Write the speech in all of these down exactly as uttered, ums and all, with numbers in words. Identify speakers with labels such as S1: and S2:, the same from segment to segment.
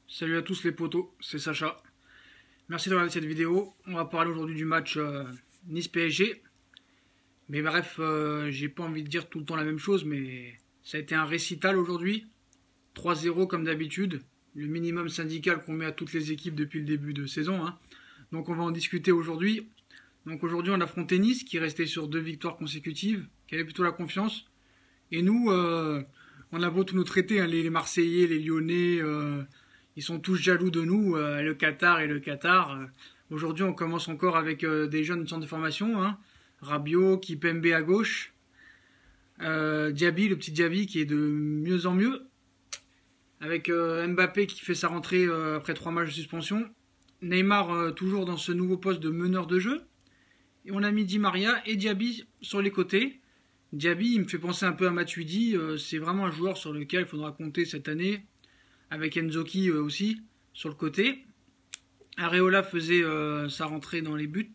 S1: Salut à tous les potos, c'est Sacha. Merci de regarder cette vidéo. On va parler aujourd'hui du match euh, Nice-P S G. Mais bref, euh, j'ai pas envie de dire tout le temps la même chose, mais ça a été un récital aujourd'hui. trois zéro comme d'habitude. Le minimum syndical qu'on met à toutes les équipes depuis le début de saison. Hein. Donc on va en discuter aujourd'hui. Donc aujourd'hui on a affronté Nice qui restait sur deux victoires consécutives, qui avait plutôt la confiance. Et nous, euh, on a beau tout nous traiter, hein, les, les Marseillais, les Lyonnais... Euh, Ils sont tous jaloux de nous, euh, le Qatar et le Qatar. Euh, Aujourd'hui, on commence encore avec euh, des jeunes centres de formation. Hein. Rabiot, Kipembe à gauche. Euh, Diaby, le petit Diaby qui est de mieux en mieux. Avec euh, Mbappé qui fait sa rentrée euh, après trois matchs de suspension. Neymar euh, toujours dans ce nouveau poste de meneur de jeu. Et on a mis Di Maria et Diaby sur les côtés. Diaby, il me fait penser un peu à Matuidi. Euh, C'est vraiment un joueur sur lequel il faudra compter cette année. Avec Nzoki euh, aussi sur le côté. Areola faisait euh, sa rentrée dans les buts.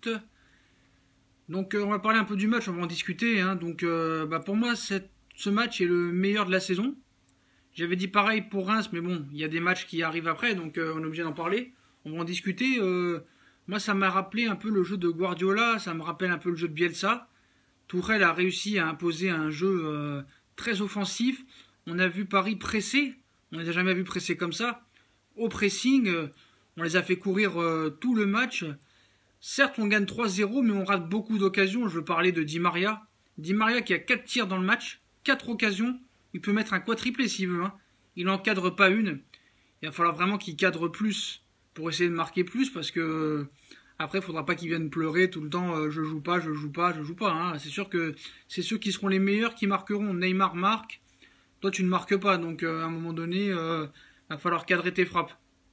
S1: Donc euh, on va parler un peu du match, on va en discuter. Hein. Donc euh, bah, pour moi, cette, ce match est le meilleur de la saison. J'avais dit pareil pour Reims, mais bon, il y a des matchs qui arrivent après, donc euh, on est obligé d'en parler. On va en discuter. Euh, moi, ça m'a rappelé un peu le jeu de Guardiola, ça me rappelle un peu le jeu de Bielsa. Tourelle a réussi à imposer un jeu euh, très offensif. On a vu Paris presser. On ne les a jamais vus presser comme ça. Au pressing, on les a fait courir euh, tout le match. Certes, on gagne trois zéro, mais on rate beaucoup d'occasions. Je veux parler de Di Maria. Di Maria qui a quatre tirs dans le match, quatre occasions. Il peut mettre un quadruplé s'il veut. Hein. Il n'encadre pas une. Il va falloir vraiment qu'il cadre plus pour essayer de marquer plus, parce que euh, après, il ne faudra pas qu'il vienne pleurer tout le temps. Euh, je joue pas, je joue pas, je joue pas. Hein. C'est sûr que c'est ceux qui seront les meilleurs qui marqueront. Neymar marque. Toi, tu ne marques pas, donc euh, à un moment donné, il euh, va falloir cadrer tes frappes.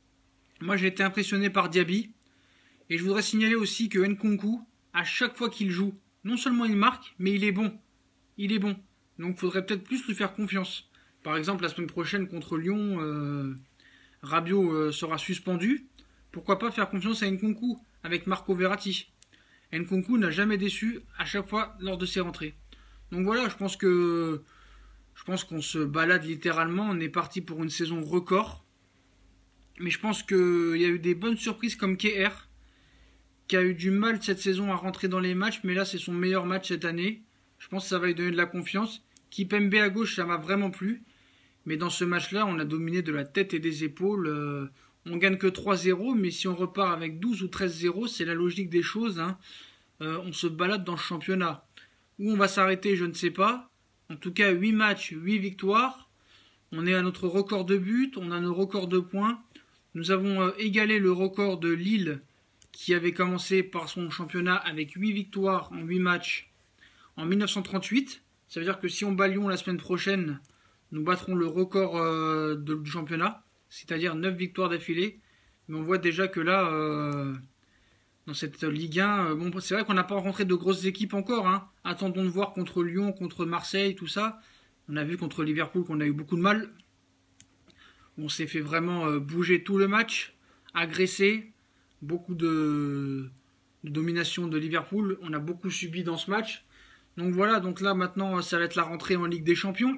S1: Moi, j'ai été impressionné par Diaby. Et je voudrais signaler aussi que Nkunku, à chaque fois qu'il joue, non seulement il marque, mais il est bon. Il est bon. Donc, il faudrait peut-être plus lui faire confiance. Par exemple, la semaine prochaine contre Lyon, euh, Rabiot euh, sera suspendu. Pourquoi pas faire confiance à Nkunku avec Marco Verratti. Nkunku n'a jamais déçu à chaque fois lors de ses rentrées. Donc voilà, je pense que... Je pense qu'on se balade littéralement. On est parti pour une saison record. Mais je pense qu'il y a eu des bonnes surprises comme K R, qui a eu du mal cette saison à rentrer dans les matchs. Mais là, c'est son meilleur match cette année. Je pense que ça va lui donner de la confiance. Kipembe à gauche, ça m'a vraiment plu. Mais dans ce match-là, on a dominé de la tête et des épaules. Euh, on gagne que trois zéro. Mais si on repart avec douze ou treize zéro, c'est la logique des choses. Hein. Euh, on se balade dans le championnat. Où on va s'arrêter, je ne sais pas. En tout cas, huit matchs, huit victoires. On est à notre record de buts, on a nos records de points. Nous avons euh, égalé le record de Lille, qui avait commencé par son championnat avec huit victoires en huit matchs en mille neuf cent trente-huit. Ça veut dire que si on bat Lyon la semaine prochaine, nous battrons le record euh, de, du championnat, c'est-à-dire neuf victoires d'affilée. Mais on voit déjà que là... Euh, Dans cette Ligue un, bon, c'est vrai qu'on n'a pas rencontré de grosses équipes encore. Hein. Attendons de voir contre Lyon, contre Marseille, tout ça. On a vu contre Liverpool qu'on a eu beaucoup de mal. On s'est fait vraiment euh, bouger tout le match, agresser, beaucoup de, de domination de Liverpool. On a beaucoup subi dans ce match. Donc voilà, donc là maintenant ça va être la rentrée en Ligue des Champions.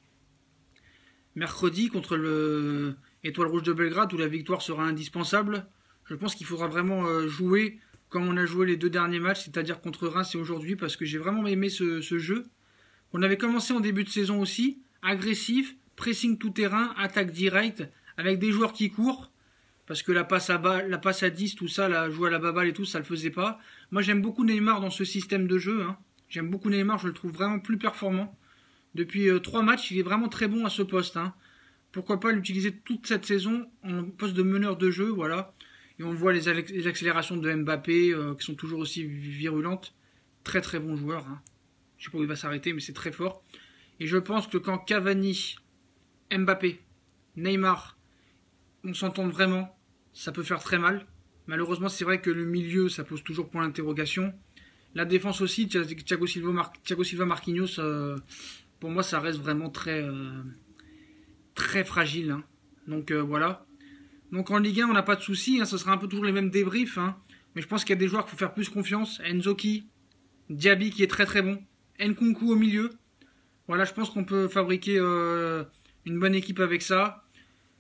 S1: Mercredi contre le Étoile Rouge de Belgrade où la victoire sera indispensable. Je pense qu'il faudra vraiment jouer comme on a joué les deux derniers matchs, c'est-à-dire contre Reims et aujourd'hui, parce que j'ai vraiment aimé ce, ce jeu. On avait commencé en début de saison aussi, agressif, pressing tout terrain, attaque directe, avec des joueurs qui courent, parce que la passe à, balle, la passe à dix, tout ça, la jouer à la baballe et tout, ça le faisait pas. Moi j'aime beaucoup Neymar dans ce système de jeu. Hein. J'aime beaucoup Neymar, je le trouve vraiment plus performant. Depuis euh, trois matchs, il est vraiment très bon à ce poste. Hein. Pourquoi pas l'utiliser toute cette saison en poste de meneur de jeu, voilà. Et on voit les, les accélérations de Mbappé euh, qui sont toujours aussi virulentes. Très très bon joueur. Hein. Je ne sais pas où il va s'arrêter, mais c'est très fort. Et je pense que quand Cavani, Mbappé, Neymar, on s'entend vraiment, ça peut faire très mal. Malheureusement, c'est vrai que le milieu, ça pose toujours point d'interrogation. La défense aussi, Thiago Silva, Mar Thiago Silva Marquinhos, euh, pour moi, ça reste vraiment très, euh, très fragile. Hein. Donc euh, voilà. Donc en Ligue un, on n'a pas de soucis, hein, ce sera un peu toujours les mêmes débriefs, hein, mais je pense qu'il y a des joueurs qu'il faut faire plus confiance. Nzoki, Diaby qui est très très bon, Nkunku au milieu. Voilà, je pense qu'on peut fabriquer euh, une bonne équipe avec ça.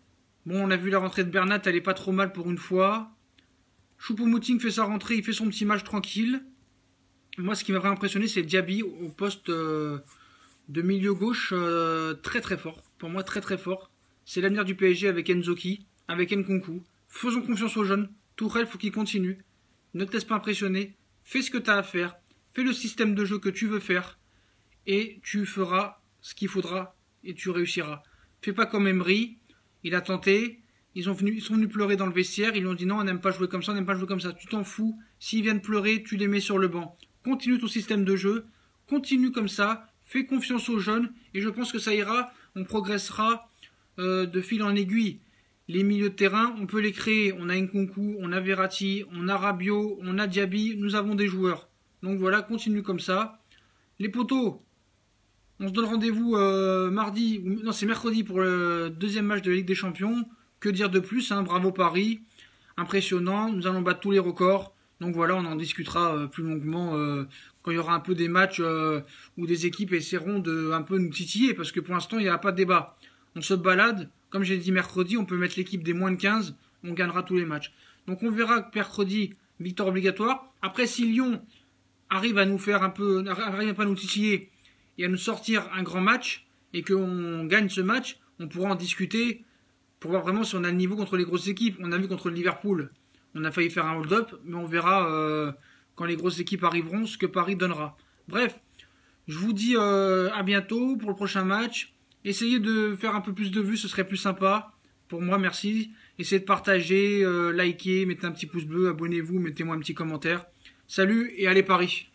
S1: Bon, on a vu la rentrée de Bernat, elle est pas trop mal pour une fois. Choupo-Moting fait sa rentrée, il fait son petit match tranquille. Moi, ce qui m'a vraiment impressionné, c'est Diaby au poste euh, de milieu gauche, euh, très très fort. Pour moi, très très fort. C'est l'avenir du P S G avec Nzoki, avec Nkunku. Faisons confiance aux jeunes. Tourelle, faut qu'il continue. Ne te laisse pas impressionner. Fais ce que tu as à faire. Fais le système de jeu que tu veux faire. Et tu feras ce qu'il faudra et tu réussiras. Fais pas comme Emery. Il a tenté. Ils, ont venu, ils sont venus pleurer dans le vestiaire. Ils lui ont dit non, on n'aime pas jouer comme ça, on n'aime pas jouer comme ça. Tu t'en fous. S'ils viennent pleurer, tu les mets sur le banc. Continue ton système de jeu. Continue comme ça. Fais confiance aux jeunes. Et je pense que ça ira. On progressera euh, de fil en aiguille. Les milieux de terrain, on peut les créer. On a Nkunku, on a Verratti, on a Rabiot, on a Diaby. Nous avons des joueurs. Donc voilà, continue comme ça. Les poteaux, on se donne rendez-vous euh, mardi, non c'est mercredi pour le deuxième match de la Ligue des Champions. Que dire de plus, hein, bravo Paris, impressionnant, nous allons battre tous les records. Donc voilà, on en discutera euh, plus longuement euh, quand il y aura un peu des matchs euh, où des équipes essaieront de un peu nous titiller, parce que pour l'instant il n'y a pas de débat. On se balade, comme j'ai dit mercredi, on peut mettre l'équipe des moins de quinze, on gagnera tous les matchs. Donc on verra que mercredi, victoire obligatoire. Après si Lyon arrive à nous faire un peu, arrive à pas nous titiller et à nous sortir un grand match et qu'on gagne ce match, on pourra en discuter pour voir vraiment si on a le niveau contre les grosses équipes. On a vu contre le Liverpool, on a failli faire un hold-up, mais on verra euh, quand les grosses équipes arriveront ce que Paris donnera. Bref, je vous dis euh, à bientôt pour le prochain match. Essayez de faire un peu plus de vues, ce serait plus sympa. Pour moi, merci. Essayez de partager, euh, liker, mettez un petit pouce bleu, abonnez-vous, mettez-moi un petit commentaire. Salut et allez Paris!